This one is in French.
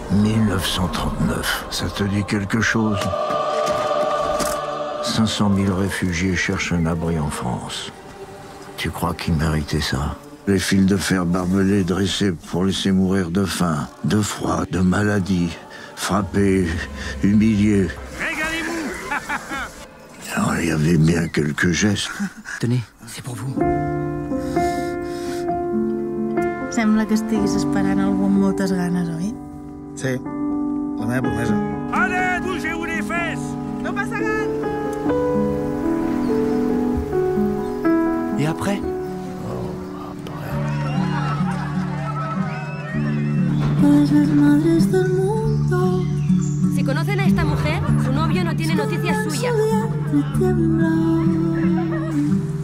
1939, ça te dit quelque chose? 500 000 réfugiés cherchent un abri en France. Tu crois qu'ils méritaient ça? Les fils de fer barbelés dressés pour laisser mourir de faim, de froid, de maladie, frappés, humiliés. Régalez-vous. Alors, il y avait bien quelques gestes. Tenez, c'est pour vous. Sembla que estiguis esperant algú amb moltes ganes, oi? Sí, la meva promesa. Allez, bougez-vous les fesses. No passaran! Et après? Si conocen a esta mujer, su novio no tiene noticias suyas.